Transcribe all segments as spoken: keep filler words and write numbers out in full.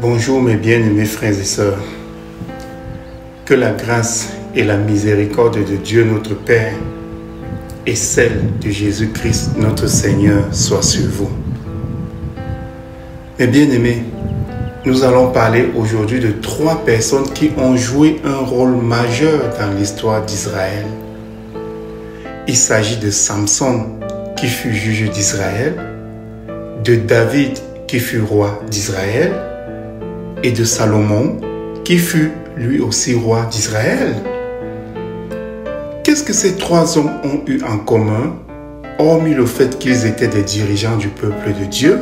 Bonjour mes bien-aimés frères et sœurs. Que la grâce et la miséricorde de Dieu notre Père et celle de Jésus-Christ notre Seigneur soient sur vous. Mes bien-aimés, nous allons parler aujourd'hui de trois personnes qui ont joué un rôle majeur dans l'histoire d'Israël. Il s'agit de Samson qui fut juge d'Israël, de David qui fut roi d'Israël et de Salomon qui fut lui aussi roi d'Israël. Qu'est-ce que ces trois hommes ont eu en commun, hormis le fait qu'ils étaient des dirigeants du peuple de Dieu?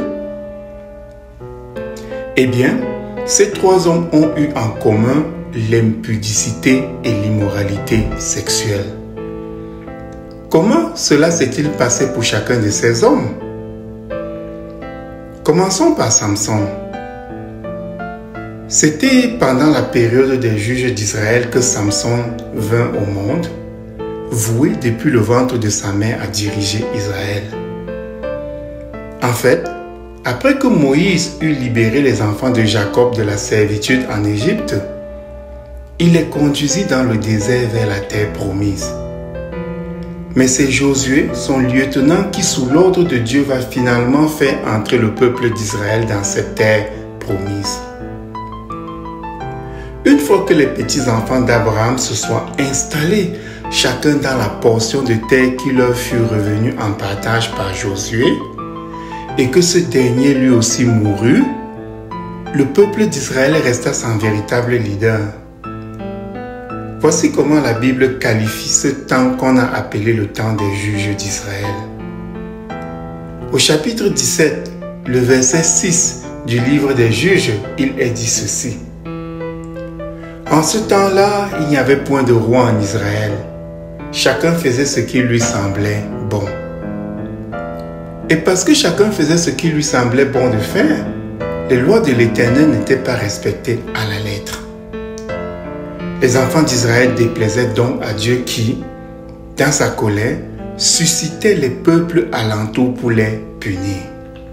Eh bien, ces trois hommes ont eu en commun l'impudicité et l'immoralité sexuelle. Comment cela s'est-il passé pour chacun de ces hommes? Commençons par Samson. C'était pendant la période des juges d'Israël que Samson vint au monde, voué depuis le ventre de sa mère à diriger Israël. En fait, après que Moïse eut libéré les enfants de Jacob de la servitude en Égypte, il les conduisit dans le désert vers la terre promise. Mais c'est Josué, son lieutenant, qui sous l'ordre de Dieu va finalement faire entrer le peuple d'Israël dans cette terre promise. Une fois que les petits-enfants d'Abraham se soient installés, chacun dans la portion de terre qui leur fut revenue en partage par Josué, et que ce dernier lui aussi mourut, le peuple d'Israël resta sans véritable leader. Voici comment la Bible qualifie ce temps qu'on a appelé le temps des juges d'Israël. Au chapitre dix-sept, le verset six du livre des juges, il est dit ceci. En ce temps-là, il n'y avait point de roi en Israël. Chacun faisait ce qui lui semblait bon. Et parce que chacun faisait ce qui lui semblait bon de faire, les lois de l'Éternel n'étaient pas respectées à la lettre. Les enfants d'Israël déplaisaient donc à Dieu qui, dans sa colère, suscitait les peuples alentours pour les punir.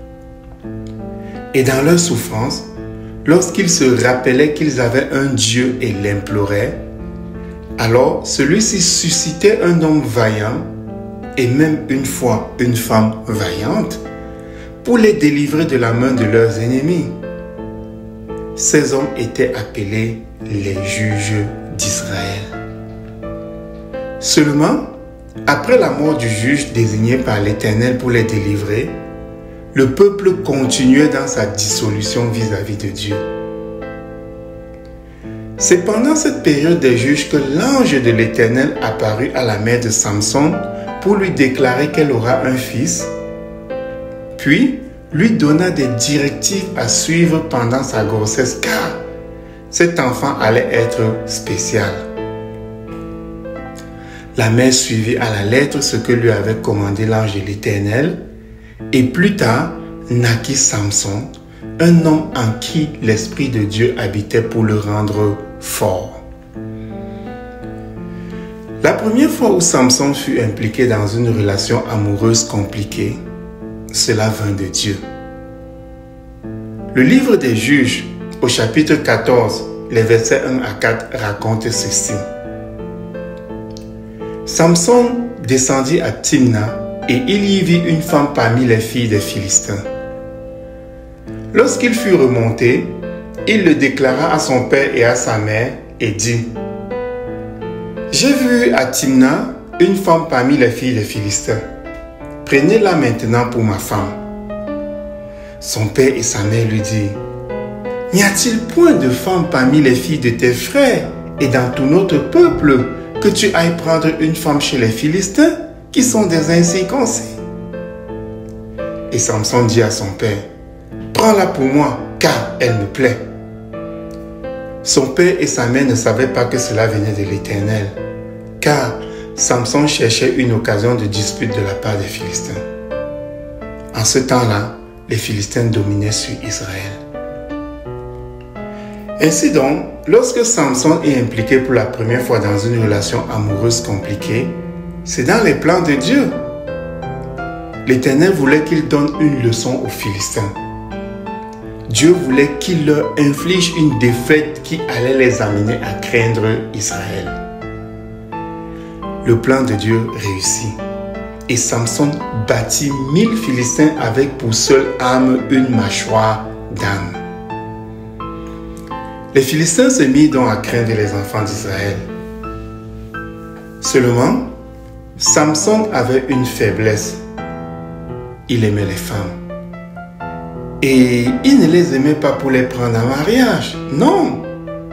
Et dans leur souffrance, lorsqu'ils se rappelaient qu'ils avaient un Dieu et l'imploraient, alors celui-ci suscitait un homme vaillant et même une fois une femme vaillante pour les délivrer de la main de leurs ennemis. Ces hommes étaient appelés les juges d'Israël. Seulement, après la mort du juge désigné par l'Éternel pour les délivrer, le peuple continuait dans sa dissolution vis-à-vis de Dieu. C'est pendant cette période des juges que l'ange de l'Éternel apparut à la mère de Samson pour lui déclarer qu'elle aura un fils, puis lui donna des directives à suivre pendant sa grossesse car cet enfant allait être spécial. La mère suivit à la lettre ce que lui avait commandé l'ange de l'Éternel et plus tard naquit Samson, un homme en qui l'Esprit de Dieu habitait pour le rendre fort. La première fois où Samson fut impliqué dans une relation amoureuse compliquée, cela vint de Dieu. Le livre des Juges, au chapitre quatorze, les versets un à quatre racontent ceci. Samson descendit à Timna et il y vit une femme parmi les filles des Philistins. Lorsqu'il fut remonté, il le déclara à son père et à sa mère et dit « J'ai vu à Timna une femme parmi les filles des Philistins. Prenez-la maintenant pour ma femme. » Son père et sa mère lui dirent « N'y a-t-il point de femme parmi les filles de tes frères et dans tout notre peuple que tu ailles prendre une femme chez les Philistins qui sont des incirconcis? » Et Samson dit à son père « Prends-la pour moi, car elle me plaît. » Son père et sa mère ne savaient pas que cela venait de l'Éternel, car Samson cherchait une occasion de dispute de la part des Philistins. En ce temps-là, les Philistins dominaient sur Israël. Ainsi donc, lorsque Samson est impliqué pour la première fois dans une relation amoureuse compliquée, c'est dans les plans de Dieu. L'Éternel voulait qu'il donne une leçon aux Philistins. Dieu voulait qu'il leur inflige une défaite qui allait les amener à craindre Israël. Le plan de Dieu réussit et Samson battit mille Philistins avec pour seule arme une mâchoire d'âne. Les Philistins se mirent donc à craindre les enfants d'Israël. Seulement, Samson avait une faiblesse. Il aimait les femmes. Et il ne les aimait pas pour les prendre en mariage. Non.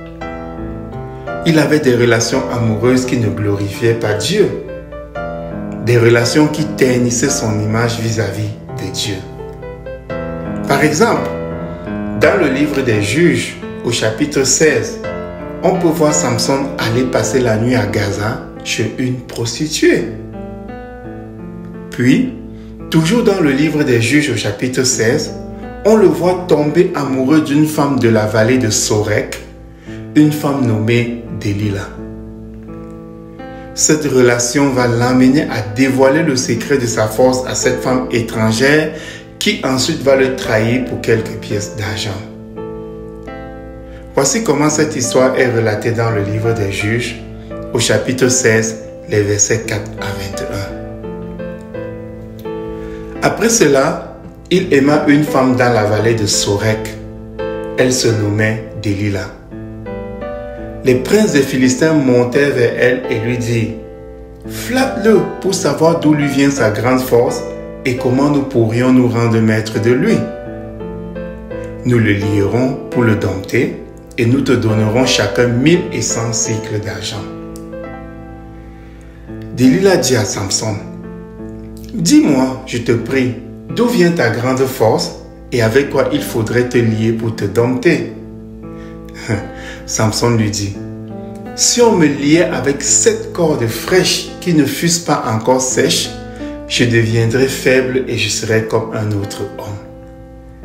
Il avait des relations amoureuses qui ne glorifiaient pas Dieu. Des relations qui ternissaient son image vis-à-vis de Dieu. Par exemple, dans le livre des Juges, au chapitre seize, on peut voir Samson aller passer la nuit à Gaza chez une prostituée. Puis, toujours dans le livre des Juges au chapitre seize, on le voit tomber amoureux d'une femme de la vallée de Sorek, une femme nommée Delilah. Cette relation va l'amener à dévoiler le secret de sa force à cette femme étrangère qui ensuite va le trahir pour quelques pièces d'argent. Voici comment cette histoire est relatée dans le livre des Juges, au chapitre seize, les versets quatre à vingt et un. Après cela, il aima une femme dans la vallée de Sorek. Elle se nommait Delilah. Les princes des Philistins montèrent vers elle et lui dirent: « Flatte-le pour savoir d'où lui vient sa grande force et comment nous pourrions nous rendre maîtres de lui. Nous le lierons pour le dompter et nous te donnerons chacun mille et cent cycles d'argent. » Delilah dit à Samson: « Dis-moi, je te prie, d'où vient ta grande force et avec quoi il faudrait te lier pour te dompter? » Samson lui dit: « Si on me liait avec sept cordes fraîches qui ne fussent pas encore sèches, je deviendrais faible et je serais comme un autre homme. »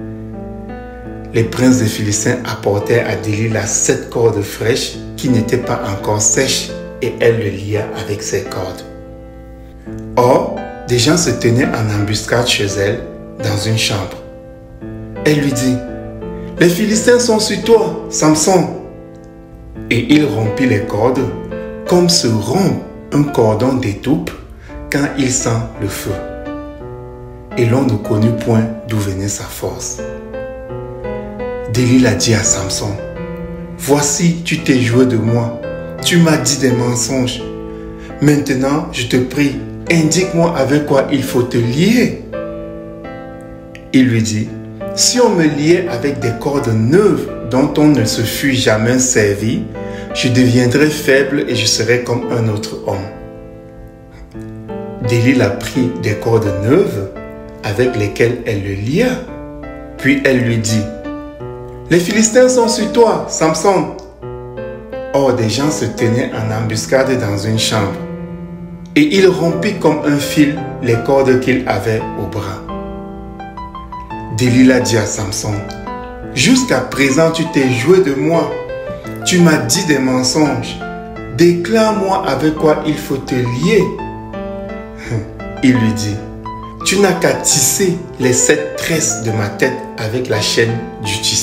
Les princes des Philistins apportèrent à Delilah sept cordes fraîches qui n'étaient pas encore sèches et elle le lia avec ses cordes. Or, des gens se tenaient en embuscade chez elle dans une chambre. Elle lui dit: « Les Philistins sont sur toi, Samson. » Et il rompit les cordes comme se rompt un cordon d'étoupe quand il sent le feu. Et l'on ne connut point d'où venait sa force. Delilah dit à Samson: « Voici, tu t'es joué de moi. Tu m'as dit des mensonges. Maintenant, je te prie, indique-moi avec quoi il faut te lier. » Il lui dit: « Si on me liait avec des cordes neuves dont on ne se fût jamais servi, je deviendrais faible et je serais comme un autre homme. » Delilah prit des cordes neuves avec lesquelles elle le lia. Puis elle lui dit: « Les Philistins sont sur toi, Samson. » Or, des gens se tenaient en embuscade dans une chambre. Et il rompit comme un fil les cordes qu'il avait au bras. Delilah dit à Samson: « Jusqu'à présent, tu t'es joué de moi. Tu m'as dit des mensonges. Déclare-moi avec quoi il faut te lier. » Il lui dit: « Tu n'as qu'à tisser les sept tresses de ma tête avec la chaîne du tissu. »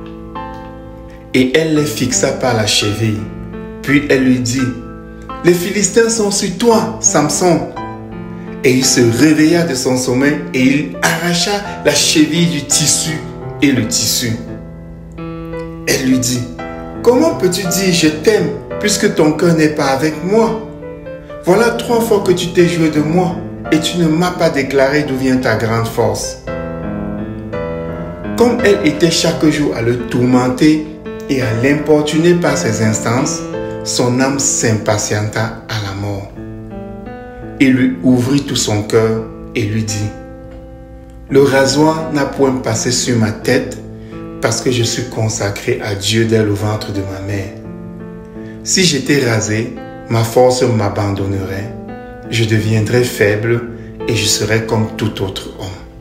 Et elle les fixa par la cheville. Puis elle lui dit: « Les Philistins sont sur toi, Samson. » Et il se réveilla de son sommeil et il arracha la cheville du tissu et le tissu. Elle lui dit: « Comment peux-tu dire je t'aime puisque ton cœur n'est pas avec moi? Voilà trois fois que tu t'es joué de moi et tu ne m'as pas déclaré d'où vient ta grande force. » Comme elle était chaque jour à le tourmenter et à l'importuner par ses instances, son âme s'impatienta à la mort. Il lui ouvrit tout son cœur et lui dit: « Le rasoir n'a point passé sur ma tête parce que je suis consacré à Dieu dès le ventre de ma mère. Si j'étais rasé, ma force m'abandonnerait, je deviendrais faible et je serais comme tout autre homme. »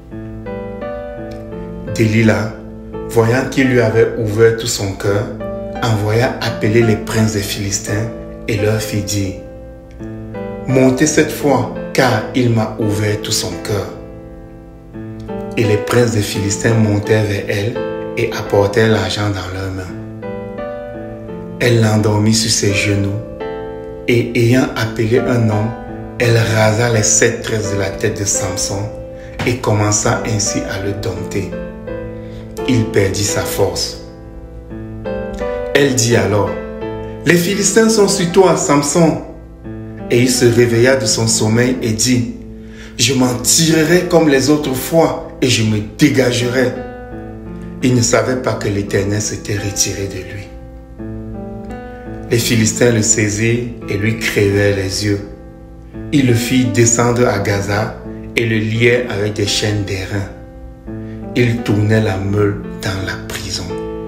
Delilah, voyant qu'il lui avait ouvert tout son cœur, envoya appeler les princes des Philistins et leur fit dire: « Montez cette fois, car il m'a ouvert tout son cœur. » Et les princes des Philistins montèrent vers elle et apportèrent l'argent dans leurs mains. Elle l'endormit sur ses genoux et ayant appelé un homme, elle rasa les sept tresses de la tête de Samson et commença ainsi à le dompter. Il perdit sa force. Elle dit alors, « Les Philistins sont sur toi, Samson. » Et il se réveilla de son sommeil et dit, « Je m'en tirerai comme les autres fois et je me dégagerai. » Il ne savait pas que l'Éternel s'était retiré de lui. Les Philistins le saisirent et lui crevèrent les yeux. Ils le firent descendre à Gaza et le lièrent avec des chaînes d'airain. Il tournait la meule dans la prison.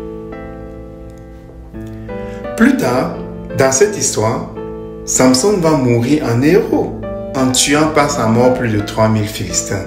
Plus tard, dans cette histoire, Samson va mourir en héros, en tuant par sa mort plus de trois mille Philistins.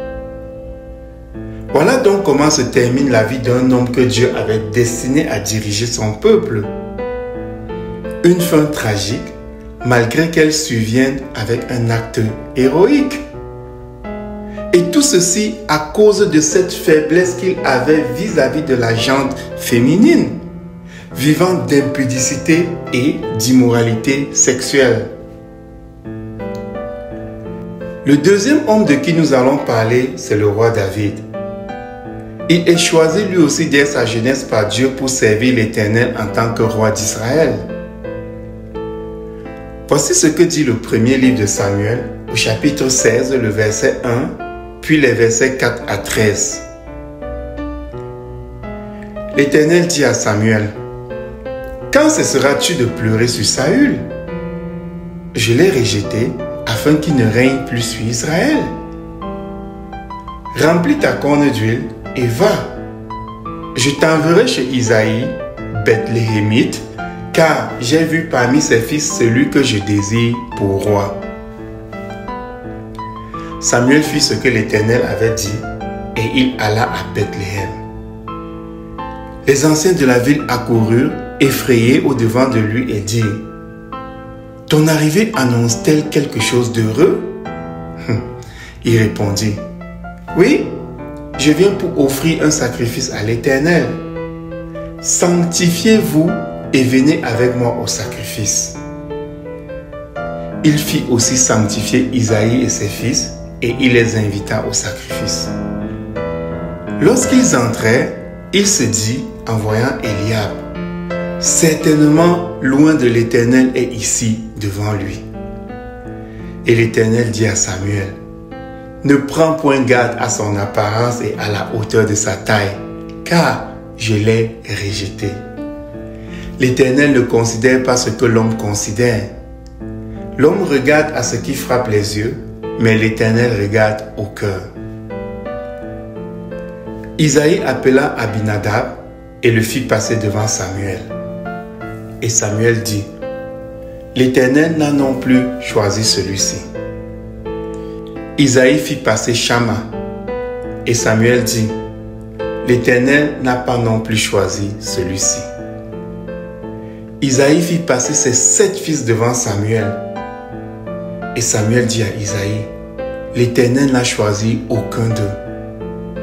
Voilà donc comment se termine la vie d'un homme que Dieu avait destiné à diriger son peuple. Une fin tragique, malgré qu'elle survienne avec un acte héroïque. Et tout ceci à cause de cette faiblesse qu'il avait vis-à-vis de la gente féminine, vivant d'impudicité et d'immoralité sexuelle. Le deuxième homme de qui nous allons parler, c'est le roi David. Il est choisi lui aussi dès sa jeunesse par Dieu pour servir l'Éternel en tant que roi d'Israël. Voici ce que dit le premier livre de Samuel, au chapitre seize, le verset un, puis les versets quatre à treize. L'Éternel dit à Samuel, « Quand cesseras-tu de pleurer sur Saül? Je l'ai rejeté afin qu'il ne règne plus sur Israël. Remplis ta corne d'huile et va. Je t'enverrai chez Isaïe, Bethléemite, car j'ai vu parmi ses fils celui que je désire pour roi. » Samuel fit ce que l'Éternel avait dit et il alla à Bethléem. Les anciens de la ville accoururent, effrayés au-devant de lui et dirent, « Ton arrivée annonce-t-elle quelque chose d'heureux? » Il répondit, « Oui, je viens pour offrir un sacrifice à l'Éternel. Sanctifiez-vous et venez avec moi au sacrifice. » Il fit aussi sanctifier Isaïe et ses fils et il les invita au sacrifice. Lorsqu'ils entrèrent, il se dit en voyant Eliab, « Certainement, loin de l'Éternel est ici devant lui. » Et l'Éternel dit à Samuel, « Ne prends point garde à son apparence et à la hauteur de sa taille, car je l'ai rejeté. » L'Éternel ne considère pas ce que l'homme considère. L'homme regarde à ce qui frappe les yeux, mais l'Éternel regarde au cœur. Isaïe appela Abinadab et le fit passer devant Samuel. Et Samuel dit, « L'Éternel n'a non plus choisi celui-ci. » Isaïe fit passer Shama. Et Samuel dit, « L'Éternel n'a pas non plus choisi celui-ci. » Isaïe fit passer ses sept fils devant Samuel. Et Samuel dit à Isaïe, « L'Éternel n'a choisi aucun d'eux. »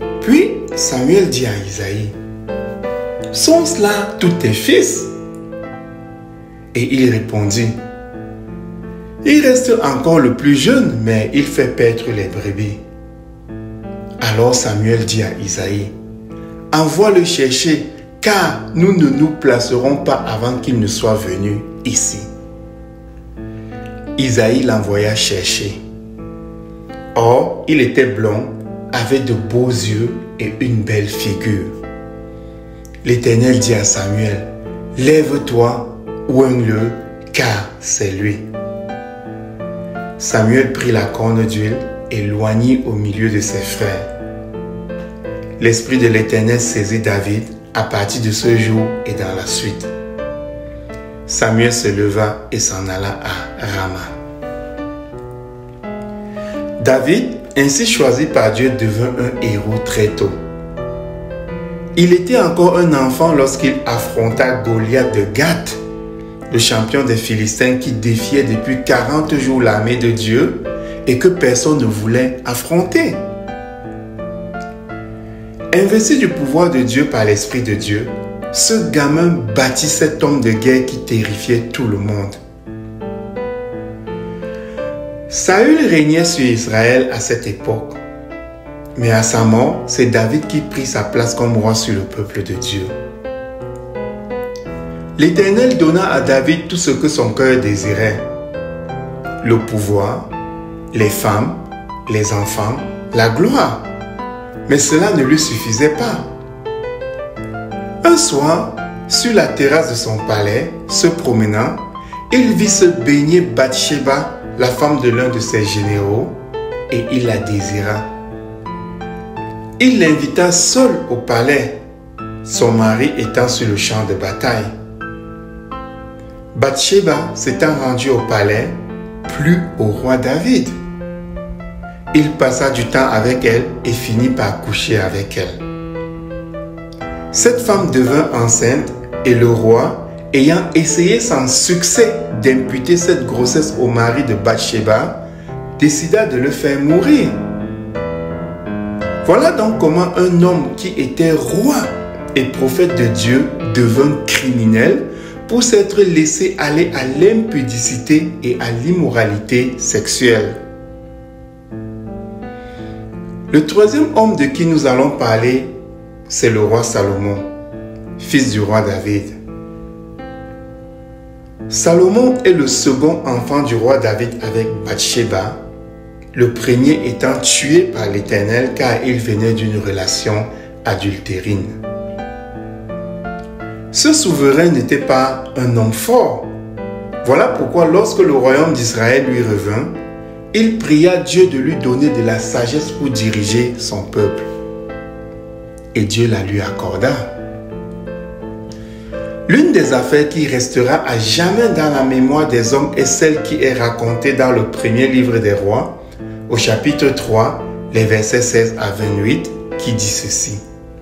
Puis Samuel dit à Isaïe, « Sont-ce-là tous tes fils? » Et il répondit, « Il reste encore le plus jeune, mais il fait paître les brebis. » Alors Samuel dit à Isaïe, « Envoie-le chercher, car nous ne nous placerons pas avant qu'il ne soit venu ici. » Isaïe l'envoya chercher. Or, il était blond, avait de beaux yeux et une belle figure. L'Éternel dit à Samuel, « Lève-toi, oigne-le, car c'est lui. » Samuel prit la corne d'huile et l'oignit au milieu de ses frères. L'Esprit de l'Éternel saisit David à partir de ce jour et dans la suite. Samuel se leva et s'en alla à Rama. David, ainsi choisi par Dieu, devint un héros très tôt. Il était encore un enfant lorsqu'il affronta Goliath de Gath, le champion des Philistins qui défiait depuis quarante jours l'armée de Dieu et que personne ne voulait affronter. Investi du pouvoir de Dieu par l'Esprit de Dieu, ce gamin bâtit cet homme de guerre qui terrifiait tout le monde. Saül régnait sur Israël à cette époque. Mais à sa mort, c'est David qui prit sa place comme roi sur le peuple de Dieu. L'Éternel donna à David tout ce que son cœur désirait. Le pouvoir, les femmes, les enfants, la gloire. Mais cela ne lui suffisait pas. Un soir, sur la terrasse de son palais, se promenant, il vit se baigner Bathsheba, la femme de l'un de ses généraux, et il la désira. Il l'invita seul au palais, son mari étant sur le champ de bataille. Bathsheba s'étant rendue au palais, plut au roi David. Il passa du temps avec elle et finit par coucher avec elle. Cette femme devint enceinte et le roi, ayant essayé sans succès d'imputer cette grossesse au mari de Bathsheba, décida de le faire mourir. Voilà donc comment un homme qui était roi et prophète de Dieu devint criminel pour s'être laissé aller à l'impudicité et à l'immoralité sexuelle. Le troisième homme de qui nous allons parler, c'est le roi Salomon, fils du roi David. Salomon est le second enfant du roi David avec Bathsheba, le premier étant tué par l'Éternel car il venait d'une relation adultérine. Ce souverain n'était pas un homme fort. Voilà pourquoi lorsque le royaume d'Israël lui revint, il pria Dieu de lui donner de la sagesse pour diriger son peuple. Et Dieu la lui accorda. L'une des affaires qui restera à jamais dans la mémoire des hommes est celle qui est racontée dans le premier livre des rois, au chapitre trois, les versets seize à vingt-huit, qui dit ceci.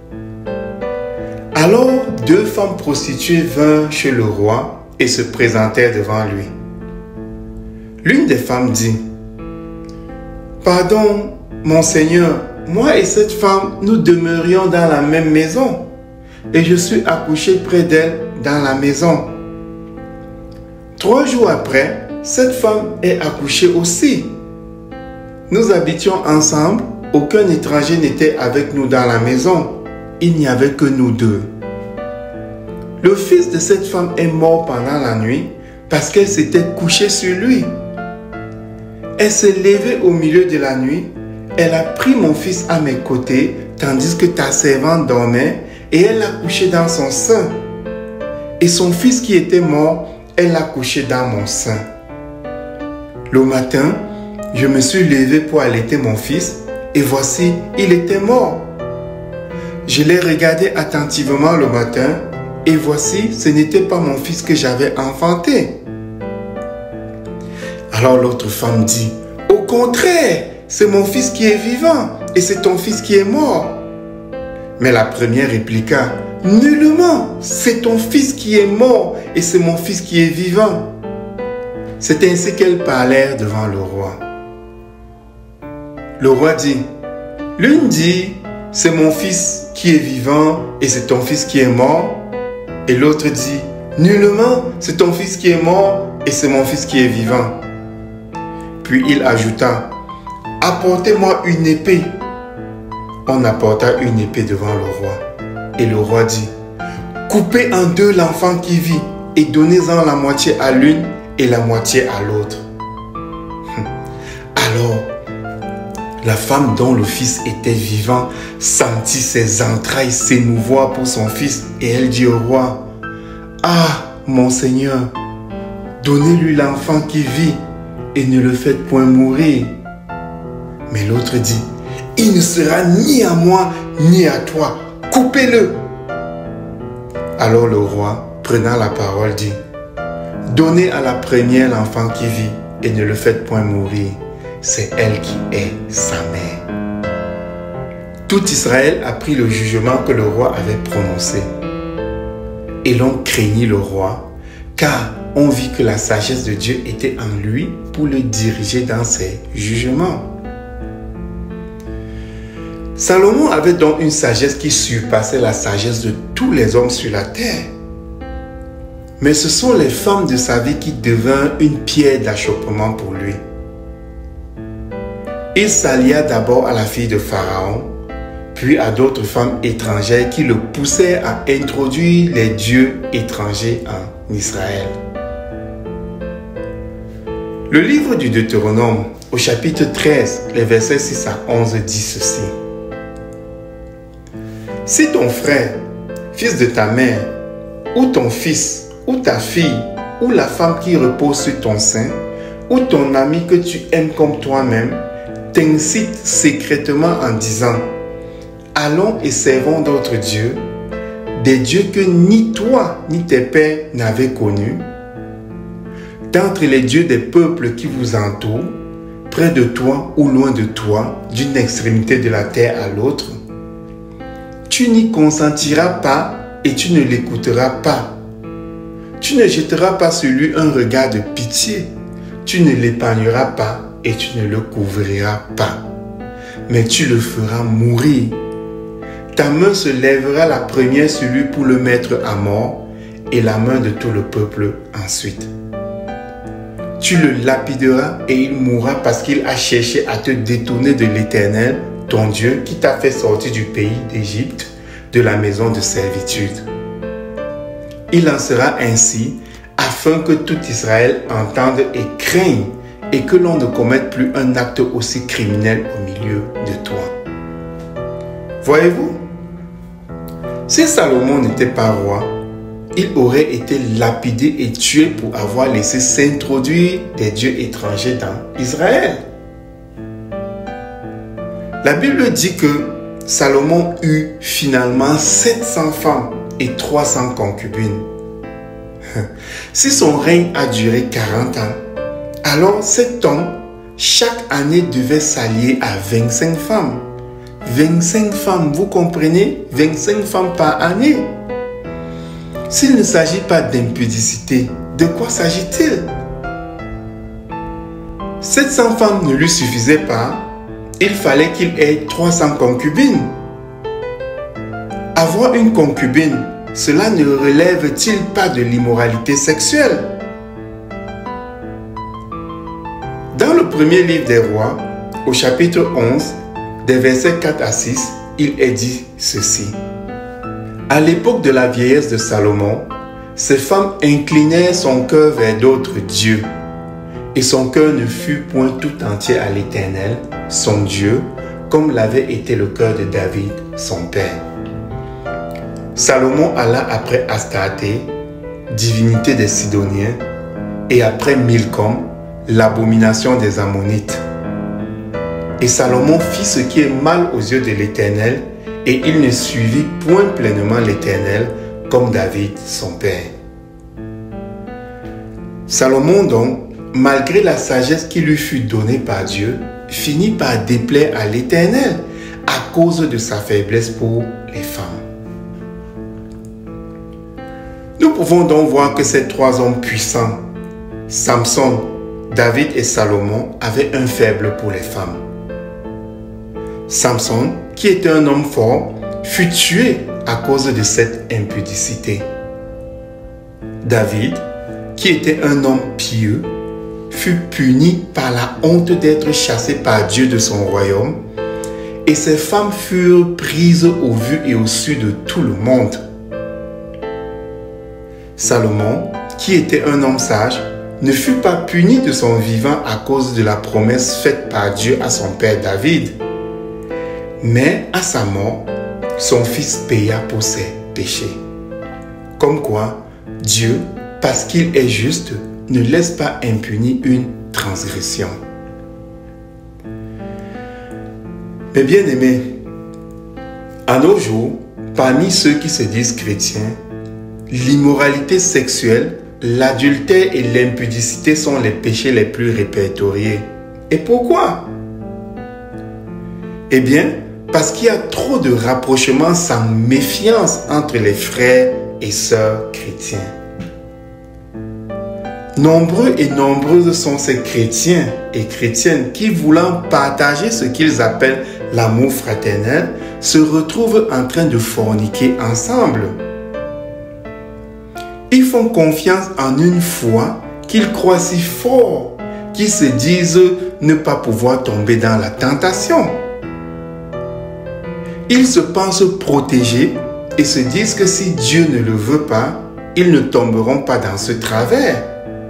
Alors deux femmes prostituées vinrent chez le roi et se présentèrent devant lui. L'une des femmes dit, « Pardon, mon Seigneur, moi et cette femme, nous demeurions dans la même maison, et je suis accouché près d'elle dans la maison. Trois jours après, cette femme est accouchée aussi. Nous habitions ensemble, aucun étranger n'était avec nous dans la maison, il n'y avait que nous deux. Le fils de cette femme est mort pendant la nuit parce qu'elle s'était couchée sur lui. Elle s'est levée au milieu de la nuit, elle a pris mon fils à mes côtés tandis que ta servante dormait et elle l'a couché dans son sein. Et son fils qui était mort, elle l'a couché dans mon sein. Le matin, je me suis levé pour allaiter mon fils et voici, il était mort. Je l'ai regardé attentivement le matin et voici, ce n'était pas mon fils que j'avais enfanté. Alors l'autre femme dit, au contraire, c'est mon fils qui est vivant et c'est ton fils qui est mort. Mais la première répliqua, nullement, c'est ton fils qui est mort et c'est mon fils qui est vivant. C'est ainsi qu'elles parlèrent devant le roi. Le roi dit, l'une dit, c'est mon fils qui est vivant et c'est ton fils qui est mort. Et l'autre dit, nullement, c'est ton fils qui est mort et c'est mon fils qui est vivant. Puis il ajouta, apportez-moi une épée. On apporta une épée devant le roi. Et le roi dit, coupez en deux l'enfant qui vit et donnez-en la moitié à l'une et la moitié à l'autre. Alors, la femme dont le fils était vivant sentit ses entrailles s'émouvoir pour son fils et elle dit au roi, ah, mon Seigneur, donnez-lui l'enfant qui vit et ne le faites point mourir. Mais l'autre dit, il ne sera ni à moi ni à toi, coupez-le. Alors le roi, prenant la parole, dit, donnez à la première l'enfant qui vit et ne le faites point mourir. C'est elle qui est sa mère. Tout Israël apprit le jugement que le roi avait prononcé. Et l'on craignit le roi, car on vit que la sagesse de Dieu était en lui pour le diriger dans ses jugements. Salomon avait donc une sagesse qui surpassait la sagesse de tous les hommes sur la terre. Mais ce sont les femmes de sa vie qui devinrent une pierre d'achoppement pour lui. Il s'allia d'abord à la fille de Pharaon, puis à d'autres femmes étrangères qui le poussaient à introduire les dieux étrangers en Israël. Le livre du Deutéronome, au chapitre treize, les versets six à onze, dit ceci. Si ton frère, fils de ta mère, ou ton fils, ou ta fille, ou la femme qui repose sur ton sein, ou ton ami que tu aimes comme toi-même, t'incite secrètement en disant « Allons et servons d'autres dieux, des dieux que ni toi ni tes pères n'avaient connus, d'entre les dieux des peuples qui vous entourent, près de toi ou loin de toi, d'une extrémité de la terre à l'autre, tu n'y consentiras pas et tu ne l'écouteras pas. Tu ne jetteras pas sur lui un regard de pitié, tu ne l'épargneras pas et tu ne le couvriras pas, mais tu le feras mourir. Ta main se lèvera la première sur lui pour le mettre à mort, et la main de tout le peuple ensuite. Tu le lapideras et il mourra parce qu'il a cherché à te détourner de l'Éternel, ton Dieu, qui t'a fait sortir du pays d'Égypte, de la maison de servitude. Il en sera ainsi, afin que tout Israël entende et craigne, et que l'on ne commette plus un acte aussi criminel au milieu de toi. Voyez-vous, si Salomon n'était pas roi, il aurait été lapidé et tué pour avoir laissé s'introduire des dieux étrangers dans Israël. La Bible dit que Salomon eut finalement sept cents femmes et trois cents concubines. Si son règne a duré quarante ans, alors cet homme, chaque année, devait s'allier à vingt-cinq femmes. vingt-cinq femmes, vous comprenez? vingt-cinq femmes par année. S'il ne s'agit pas d'impudicité, de quoi s'agit-il? sept cents femmes ne lui suffisaient pas. Il fallait qu'il ait trois cents concubines. Avoir une concubine, cela ne relève-t-il pas de l'immoralité sexuelle? Dans le premier livre des rois, au chapitre onze, des versets quatre à six, il est dit ceci. À l'époque de la vieillesse de Salomon, ces femmes inclinèrent son cœur vers d'autres dieux, et son cœur ne fut point tout entier à l'Éternel, son Dieu, comme l'avait été le cœur de David, son père. Salomon alla après Astarté, divinité des Sidoniens, et après Milcom, l'abomination des Ammonites. Et Salomon fit ce qui est mal aux yeux de l'Éternel, et il ne suivit point pleinement l'Éternel comme David, son père. Salomon donc, malgré la sagesse qui lui fut donnée par Dieu, finit par déplaire à l'Éternel à cause de sa faiblesse pour les femmes. Nous pouvons donc voir que ces trois hommes puissants, Samson, David et Salomon, avaient un faible pour les femmes. Samson, qui était un homme fort, fut tué à cause de cette impudicité. David, qui était un homme pieux, fut puni par la honte d'être chassé par Dieu de son royaume, et ses femmes furent prises au vu et au su de tout le monde. Salomon, qui était un homme sage, ne fut pas puni de son vivant à cause de la promesse faite par Dieu à son père David. Mais à sa mort, son fils paya pour ses péchés. Comme quoi, Dieu, parce qu'il est juste, ne laisse pas impunie une transgression. Mes bien-aimés, à nos jours, parmi ceux qui se disent chrétiens, l'immoralité sexuelle, l'adultère et l'impudicité sont les péchés les plus répertoriés. Et pourquoi? Eh bien, parce qu'il y a trop de rapprochements sans méfiance entre les frères et sœurs chrétiens. Nombreux et nombreuses sont ces chrétiens et chrétiennes qui, voulant partager ce qu'ils appellent l'amour fraternel, se retrouvent en train de forniquer ensemble. Ils font confiance en une foi qu'ils croient si fort qu'ils se disent ne pas pouvoir tomber dans la tentation. Ils se pensent protégés et se disent que si Dieu ne le veut pas, ils ne tomberont pas dans ce travers.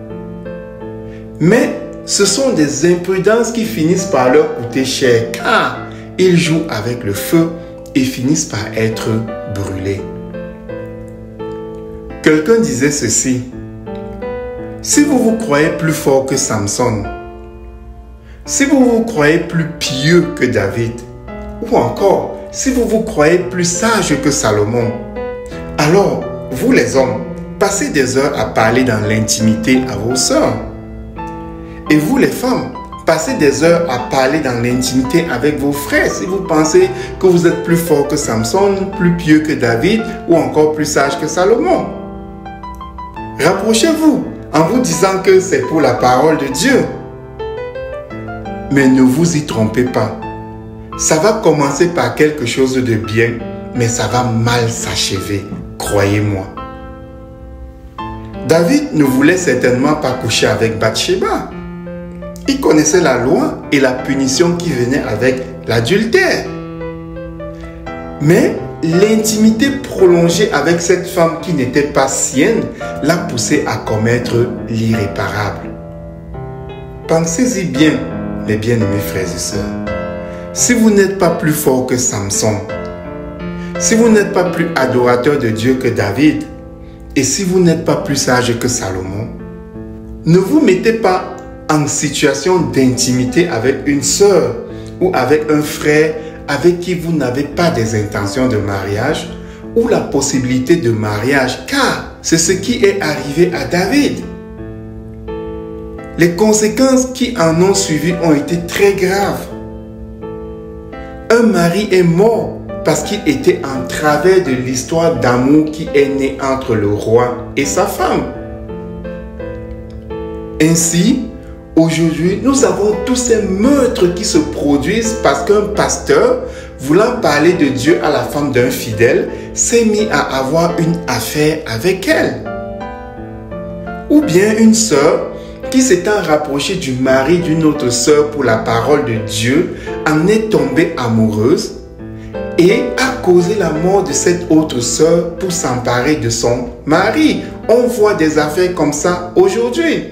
Mais ce sont des imprudences qui finissent par leur coûter cher car ils jouent avec le feu et finissent par être brûlés. Quelqu'un disait ceci: si vous vous croyez plus fort que Samson, si vous vous croyez plus pieux que David, ou encore si vous vous croyez plus sage que Salomon, alors vous les hommes, passez des heures à parler dans l'intimité à vos sœurs. Et vous les femmes, passez des heures à parler dans l'intimité avec vos frères si vous pensez que vous êtes plus fort que Samson, plus pieux que David ou encore plus sage que Salomon. Rapprochez-vous en vous disant que c'est pour la parole de Dieu. Mais ne vous y trompez pas. Ça va commencer par quelque chose de bien, mais ça va mal s'achever, croyez-moi. David ne voulait certainement pas coucher avec Bathsheba. Il connaissait la loi et la punition qui venait avec l'adultère. Mais l'intimité prolongée avec cette femme qui n'était pas sienne l'a poussé à commettre l'irréparable. Pensez-y bien, mes bien-aimés frères et sœurs. Si vous n'êtes pas plus fort que Samson, si vous n'êtes pas plus adorateur de Dieu que David, et si vous n'êtes pas plus sage que Salomon, ne vous mettez pas en situation d'intimité avec une sœur ou avec un frère avec qui vous n'avez pas des intentions de mariage ou la possibilité de mariage, car c'est ce qui est arrivé à David. Les conséquences qui en ont suivi ont été très graves. Un mari est mort parce qu'il était en travers de l'histoire d'amour qui est née entre le roi et sa femme. Ainsi, aujourd'hui, nous avons tous ces meurtres qui se produisent parce qu'un pasteur, voulant parler de Dieu à la femme d'un fidèle, s'est mis à avoir une affaire avec elle. Ou bien une sœur qui s'étant rapprochée du mari d'une autre sœur pour la parole de Dieu, en est tombée amoureuse et a causé la mort de cette autre sœur pour s'emparer de son mari. On voit des affaires comme ça aujourd'hui.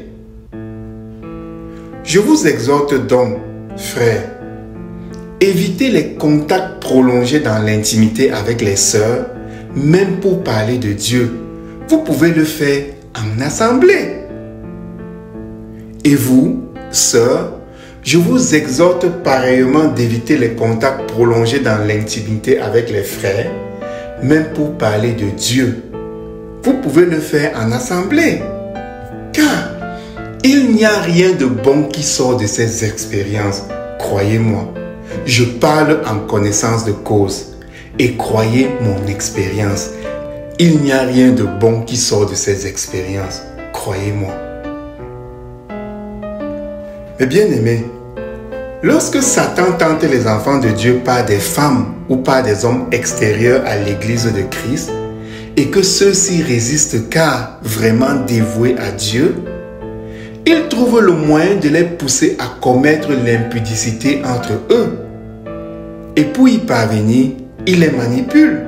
Je vous exhorte donc, frères, évitez les contacts prolongés dans l'intimité avec les sœurs, même pour parler de Dieu. Vous pouvez le faire en assemblée. Et vous, sœurs, je vous exhorte pareillement d'éviter les contacts prolongés dans l'intimité avec les frères, même pour parler de Dieu. Vous pouvez le faire en assemblée, car il n'y a rien de bon qui sort de ces expériences, croyez-moi. Je parle en connaissance de cause et croyez mon expérience. Il n'y a rien de bon qui sort de ces expériences, croyez-moi. Mais bien aimés, lorsque Satan tente les enfants de Dieu par des femmes ou par des hommes extérieurs à l'église de Christ et que ceux-ci résistent car vraiment dévoués à Dieu, il trouve le moyen de les pousser à commettre l'impudicité entre eux. Et pour y parvenir, il les manipule.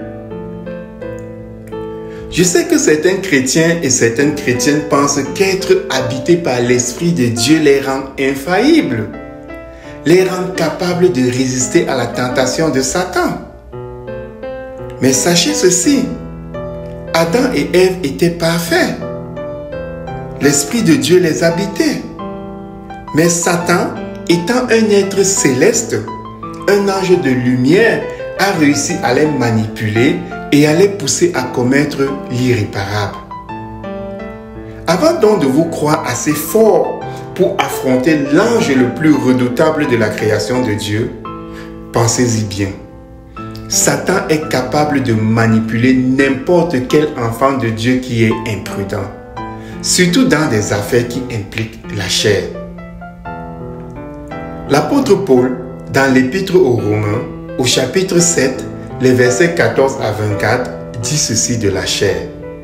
Je sais que certains chrétiens et certaines chrétiennes pensent qu'être habités par l'Esprit de Dieu les rend infaillibles, les rend capables de résister à la tentation de Satan. Mais sachez ceci, Adam et Ève étaient parfaits. L'Esprit de Dieu les habitait. Mais Satan, étant un être céleste, un ange de lumière, a réussi à les manipuler et à les pousser à commettre l'irréparable. Avant donc de vous croire assez fort pour affronter l'ange le plus redoutable de la création de Dieu, pensez-y bien. Satan est capable de manipuler n'importe quel enfant de Dieu qui est imprudent, surtout dans des affaires qui impliquent la chair. L'apôtre Paul, dans l'Épître aux Romains, au chapitre sept, les versets quatorze à vingt-quatre, dit ceci de la chair.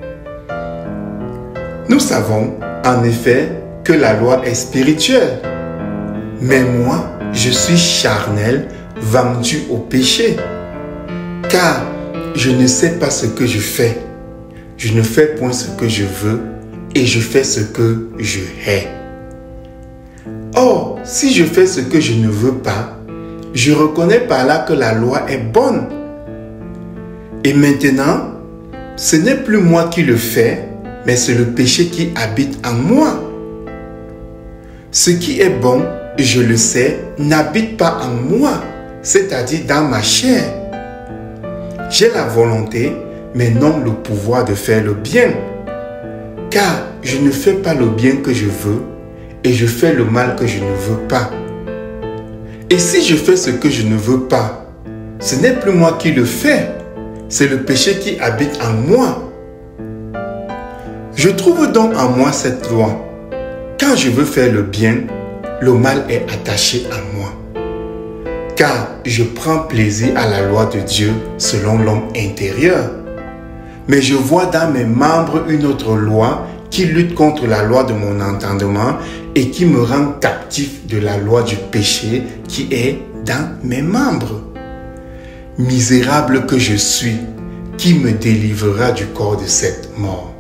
Nous savons, en effet, que la loi est spirituelle. Mais moi, je suis charnel, vendu au péché. Car je ne sais pas ce que je fais. Je ne fais point ce que je veux et je fais ce que je hais. Or, si je fais ce que je ne veux pas, je reconnais par là que la loi est bonne. Et maintenant, ce n'est plus moi qui le fais, mais c'est le péché qui habite en moi. Ce qui est bon, je le sais, n'habite pas en moi, c'est-à-dire dans ma chair. J'ai la volonté, mais non le pouvoir de faire le bien. Car je ne fais pas le bien que je veux, et je fais le mal que je ne veux pas. Et si je fais ce que je ne veux pas, ce n'est plus moi qui le fais, c'est le péché qui habite en moi. Je trouve donc en moi cette loi. Quand je veux faire le bien, le mal est attaché à moi. Car je prends plaisir à la loi de Dieu selon l'homme intérieur. Mais je vois dans mes membres une autre loi qui lutte contre la loi de mon entendement et qui me rend captif de la loi du péché qui est dans mes membres. Misérable que je suis, qui me délivrera du corps de cette mort?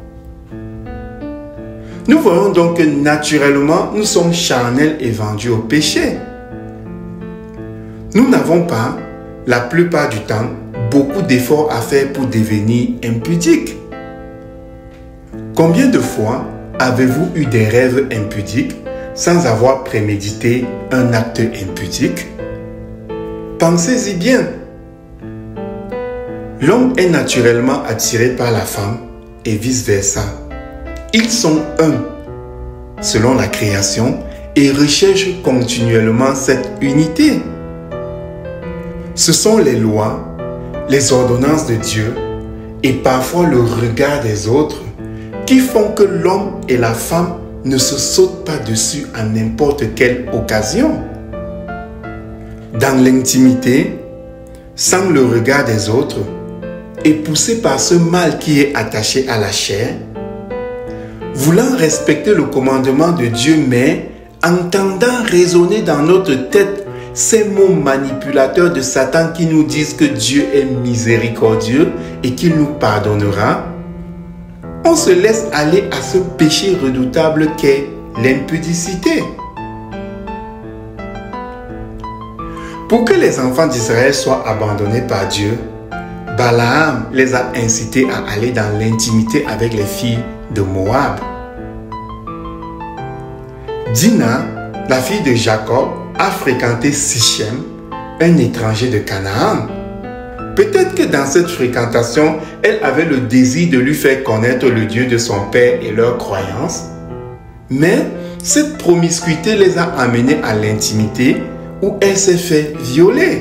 Nous voyons donc que naturellement, nous sommes charnels et vendus au péché. Nous n'avons pas, la plupart du temps, beaucoup d'efforts à faire pour devenir impudiques. Combien de fois avez-vous eu des rêves impudiques sans avoir prémédité un acte impudique? Pensez-y bien. L'homme est naturellement attiré par la femme et vice-versa. Ils sont un, selon la création, et recherchent continuellement cette unité. Ce sont les lois, les ordonnances de Dieu et parfois le regard des autres qui font que l'homme et la femme ne se sautent pas dessus à n'importe quelle occasion. Dans l'intimité, sans le regard des autres et poussé par ce mal qui est attaché à la chair, voulant respecter le commandement de Dieu, mais entendant résonner dans notre tête ces mots manipulateurs de Satan qui nous disent que Dieu est miséricordieux et qu'il nous pardonnera, on se laisse aller à ce péché redoutable qu'est l'impudicité. Pour que les enfants d'Israël soient abandonnés par Dieu, Balaam les a incités à aller dans l'intimité avec les filles de Moab. Dina, la fille de Jacob, a fréquenté Sichem, un étranger de Canaan. Peut-être que dans cette fréquentation, elle avait le désir de lui faire connaître le Dieu de son père et leurs croyances. Mais cette promiscuité les a amenés à l'intimité où elle s'est fait violer.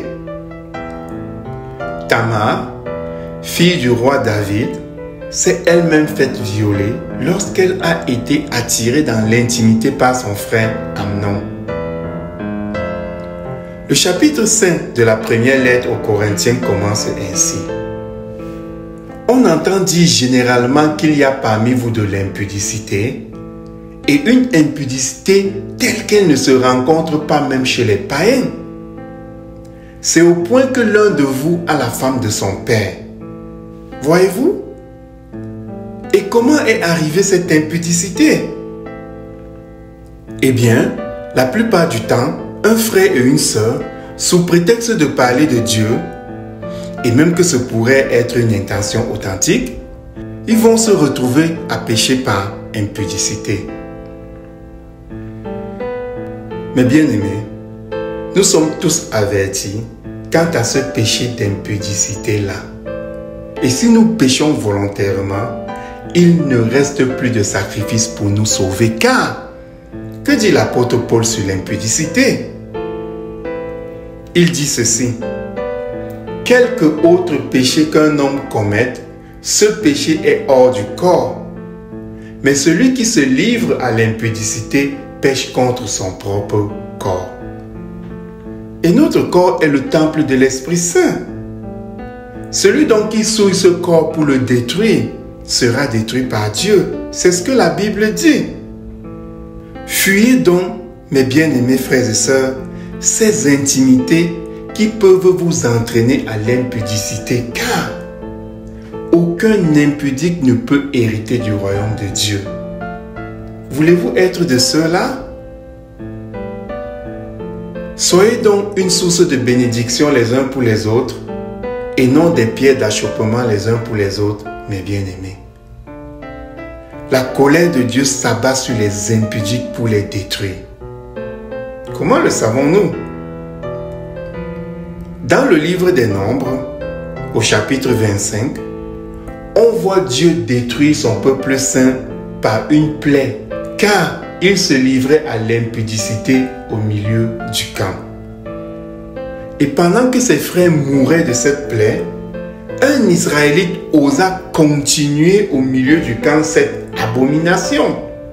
Tamar, fille du roi David, s'est elle-même faite violer lorsqu'elle a été attirée dans l'intimité par son frère Amnon. Le chapitre cinq de la première lettre aux Corinthiens commence ainsi. On entend dire généralement qu'il y a parmi vous de l'impudicité et une impudicité telle qu'elle ne se rencontre pas même chez les païens. C'est au point que l'un de vous a la femme de son père. Voyez-vous? Et comment est arrivée cette impudicité? Eh bien, la plupart du temps, un frère et une sœur, sous prétexte de parler de Dieu, et même que ce pourrait être une intention authentique, ils vont se retrouver à pécher par impudicité. Mais bien aimés, nous sommes tous avertis quant à ce péché d'impudicité-là. Et si nous péchons volontairement, il ne reste plus de sacrifice pour nous sauver, car que dit l'apôtre Paul sur l'impudicité? Il dit ceci: quelque autre péché qu'un homme commette, ce péché est hors du corps. Mais celui qui se livre à l'impudicité pêche contre son propre corps. Et notre corps est le temple de l'Esprit Saint. Celui donc qui souille ce corps pour le détruire sera détruit par Dieu. C'est ce que la Bible dit. Fuyez donc, mes bien-aimés frères et sœurs, ces intimités qui peuvent vous entraîner à l'impudicité, car aucun impudique ne peut hériter du royaume de Dieu. Voulez-vous être de ceux-là? Soyez donc une source de bénédiction les uns pour les autres et non des pierres d'achoppement les uns pour les autres, mes bien-aimés. La colère de Dieu s'abat sur les impudiques pour les détruire. Comment le savons-nous? Dans le livre des Nombres, au chapitre vingt-cinq, on voit Dieu détruire son peuple saint par une plaie, car il se livrait à l'impudicité au milieu du camp. Et pendant que ses frères mouraient de cette plaie, un Israélite osa continuer au milieu du camp cette abomination.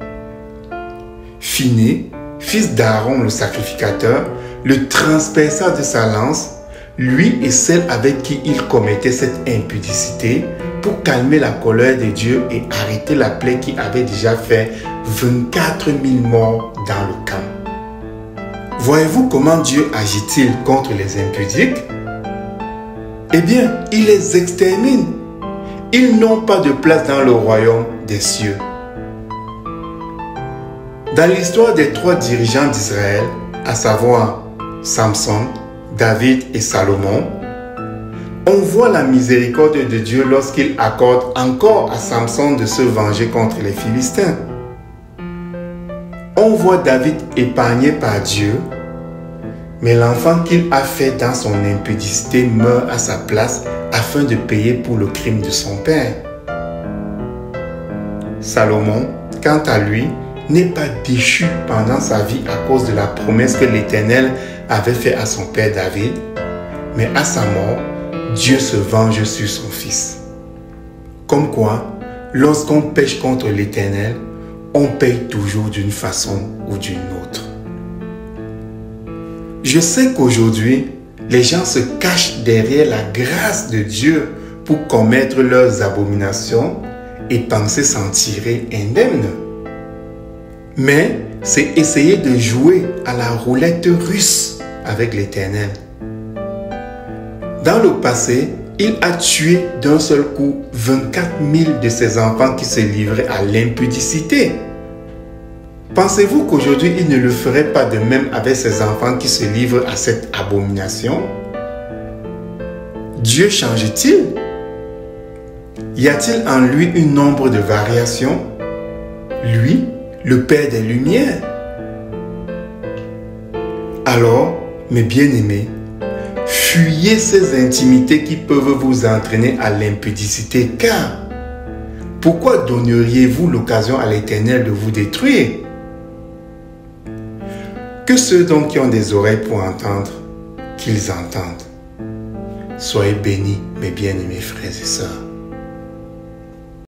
Phiné, fils d'Aaron le sacrificateur, le transperça de sa lance, lui et celle avec qui il commettait cette impudicité, pour calmer la colère de Dieu et arrêter la plaie qui avait déjà fait vingt-quatre mille morts dans le camp. Voyez-vous comment Dieu agit-il contre les impudiques? Eh bien, il les extermine. Ils n'ont pas de place dans le royaume des cieux. Dans l'histoire des trois dirigeants d'Israël, à savoir Samson, David et Salomon, on voit la miséricorde de Dieu lorsqu'il accorde encore à Samson de se venger contre les Philistins. On voit David épargné par Dieu, mais l'enfant qu'il a fait dans son impudicité meurt à sa place afin de payer pour le crime de son père. Salomon, quant à lui, n'est pas déchu pendant sa vie à cause de la promesse que l'Éternel avait faite à son père David, mais à sa mort, Dieu se venge sur son fils. Comme quoi, lorsqu'on pêche contre l'Éternel, on paye toujours d'une façon ou d'une autre. Je sais qu'aujourd'hui, les gens se cachent derrière la grâce de Dieu pour commettre leurs abominations et penser s'en tirer indemne. Mais c'est essayer de jouer à la roulette russe avec l'Éternel. Dans le passé, il a tué d'un seul coup vingt-quatre mille de ses enfants qui se livraient à l'impudicité. Pensez-vous qu'aujourd'hui, il ne le ferait pas de même avec ses enfants qui se livrent à cette abomination? Dieu change-t-il? Y a-t-il en lui une ombre de variation? Lui, le Père des Lumières. Alors, mes bien-aimés, fuyez ces intimités qui peuvent vous entraîner à l'impudicité, car pourquoi donneriez-vous l'occasion à l'Éternel de vous détruire? Que ceux donc qui ont des oreilles pour entendre, qu'ils entendent. Soyez bénis, mes bien-aimés frères et sœurs.